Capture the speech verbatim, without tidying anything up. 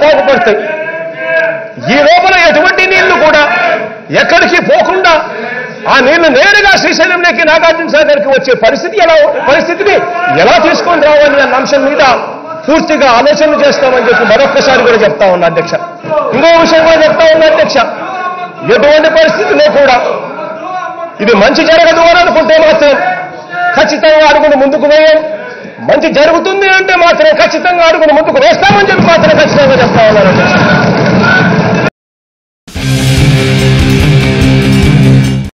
బాగుపడతాయి. ఈ లోపల ఎటువంటి నీళ్లు కూడా ఎక్కడికి పోకుండా ఆ నీళ్లు నేరుగా శ్రీశైలంలోకి నాగార్జున సాగర్కి వచ్చే పరిస్థితి ఎలా పరిస్థితిని ఎలా తీసుకొని రావాలి అన్న అంశం మీద పూర్తిగా ఆలోచనలు చేస్తామని చెప్పి మరొక్కసారి కూడా చెప్తా ఉన్నా అధ్యక్ష. ఇంకో విషయం కూడా చెప్తా ఉన్నా అధ్యక్ష, ఎటువంటి పరిస్థితిలో కూడా ఇది మంచి జరగదు అని అనుకుంటే మాత్రం ఖచ్చితంగా అడుగును ముందుకు వేయం, మంచి జరుగుతుంది అంటే మాత్రం ఖచ్చితంగా అడుగును ముందుకు వేస్తామని చెప్పి మాత్రం ఖచ్చితంగా చెప్తా ఉన్నాను అధ్యక్ష.